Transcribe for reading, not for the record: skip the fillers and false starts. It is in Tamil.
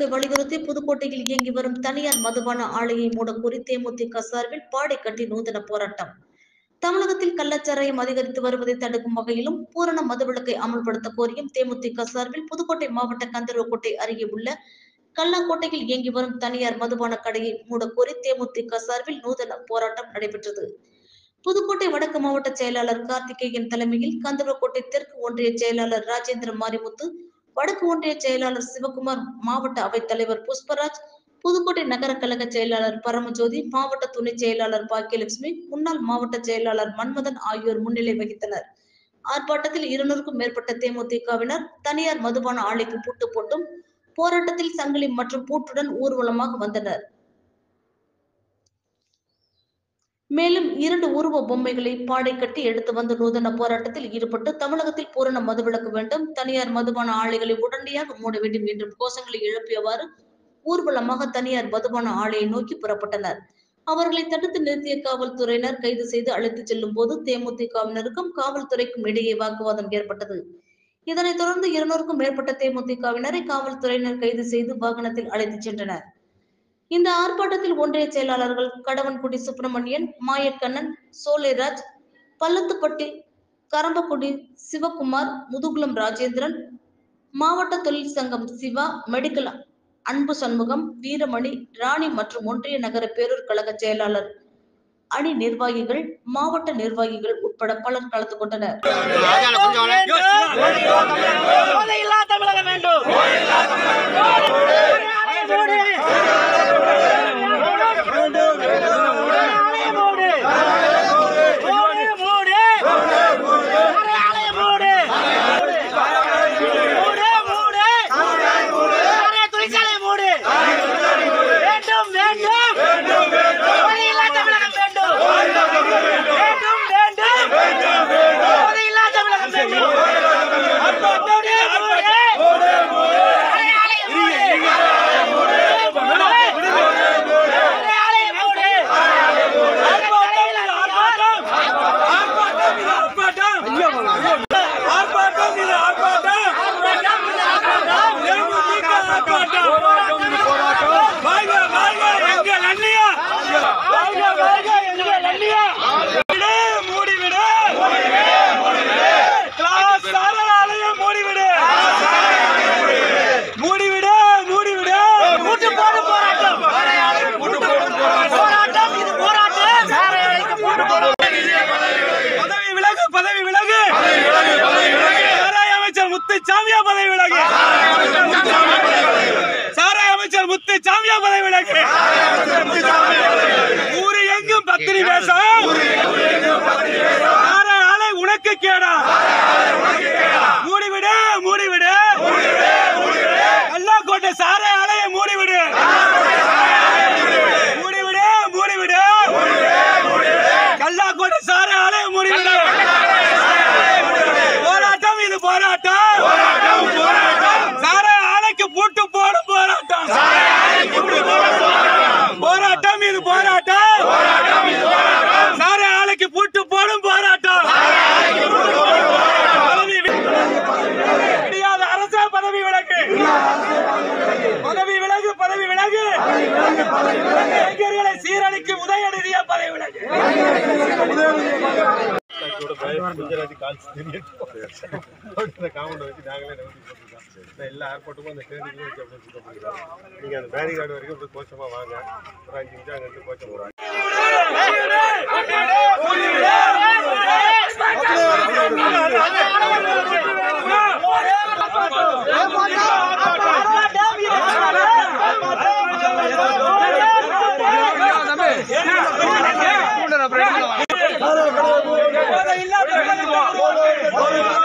மதுவிலக்கை வலியுறுத்தி புதுக்கோட்டையில் இயங்கி வரும் தனியார் மதுபான ஆலையை மூடக்கோரி தேமுதிக சார்பில் பாடை கட்டி நூதன போராட்டம். தமிழகத்தில் கள்ளச்சாராயம் அதிகரித்து வருவதை தடுக்கும் வகையிலும் பூரண மதுவிலக்கை அமல்படுத்த கோரியும் தேமுதிக சார்பில் புதுக்கோட்டை மாவட்ட கந்தர்வக்கோட்டை அருகே உள்ள கல்லாக்கோட்டையில் இயங்கி வரும் தனியார் மதுபான கடையை மூடக்கோரி தேமுதிக சார்பில் நூதன போராட்டம் நடைபெற்றது. புதுக்கோட்டை வடக்கு மாவட்ட செயலாளர் கார்த்திகேயன் தலைமையில் கந்தர்வக்கோட்டை தெற்கு ஒன்றிய செயலாளர் ராஜேந்திர மாரிமுத்து, வடக்கு ஒன்றிய செயலாளர் சிவகுமார், மாவட்ட அவைத் தலைவர் புஷ்பராஜ், புதுக்கோட்டை நகர கழக செயலாளர் பரமஜோதி, மாவட்ட துணை செயலாளர் பாக்கியலட்சுமி, முன்னாள் மாவட்ட செயலாளர் மன்மதன் ஆகியோர் முன்னிலை வகித்தனர். ஆர்ப்பாட்டத்தில் 200க்கும் மேற்பட்ட தேமுதிகவினர் தனியார் மதுபான ஆலைக்கு பூட்டு போட்டும், போராட்டத்தில் சங்கிலி மற்றும் பூட்டுடன் ஊர்வலமாக வந்தனர். மேலும் 2 உருவ பொம்மைகளை பாடை கட்டி எடுத்து வந்து நூதன போராட்டத்தில் ஈடுபட்டு தமிழகத்தில் பூரண மதுவிலக்கு வேண்டும், தனியார் மதுபான ஆலைகளை உடனடியாக மூட வேண்டும் என்ற கோஷங்களை எழுப்பியவாறு ஊர்வலமாக தனியார் மதுபான ஆலையை நோக்கி புறப்பட்டனர். அவர்களை தடுத்து நிறுத்திய காவல்துறையினர் கைது செய்து அழைத்து செல்லும் போது தேமுதிகவினருக்கும் காவல்துறைக்கும் இடையே வாக்குவாதம் ஏற்பட்டது. இதனைத் தொடர்ந்து 200க்கும் மேற்பட்ட தேமுதிகவினரை காவல்துறையினர் கைது செய்து வாகனத்தில் அழைத்து சென்றனர். இந்த ஆர்ப்பாட்டத்தில் ஒன்றிய செயலாளர்கள் கடவன்குடி சுப்பிரமணியன், மாயக்கண்ணன், சோலைராஜ், பள்ளத்துப்பட்டி கரம்பக்குடி சிவகுமார், முதுகுளம் ராஜேந்திரன், மாவட்ட தொழில் சங்கம் சிவா, மெடிக்கல் அன்பு சண்முகம், வீரமணி, ராணி மற்றும் ஒன்றிய நகர பேரூர் கழக செயலாளர் அணி நிர்வாகிகள், மாவட்ட நிர்வாகிகள் உட்பட பலர் கலந்து கொண்டனர். ஊரு எங்கும் பத்திரி பேசும் ஆலை உனக்கு கேடா, மூடிவிடு மூடிவிடு, கல்லாக்கோட்டை சாரை ஆலையை மூடிவிடு, மூடிவிடு மூடிவிடு, கல்லாக்கோட்டை சாரை ஆலையை மூடிவிடு. போராட்டம் இது போராட்டம், சாரை ஆலைக்கு பூட்டு போடும் போராட்டம், போராட்டம் இது போராட்டம், சாரை ஆலைக்கு பூட்டு போடும் போராட்டம். முடியாத அரச பதவி விலகு, பதவி விலகு, பதவி விலகு, இளைஞர்களை சீரழிக்கும் உதயநிதிய பதவி விலகு. எல்லா ஏர்போர்ட்டுக்கும் அந்த ட்ரெயினிங் வச்சு நீங்க அந்த பேரிகார்டு வரைக்கும் கோச்சமா வாங்க, ஒரு 5 நிமிஷம் அங்க இருந்து கோச்சம் போறாங்க. இல்ல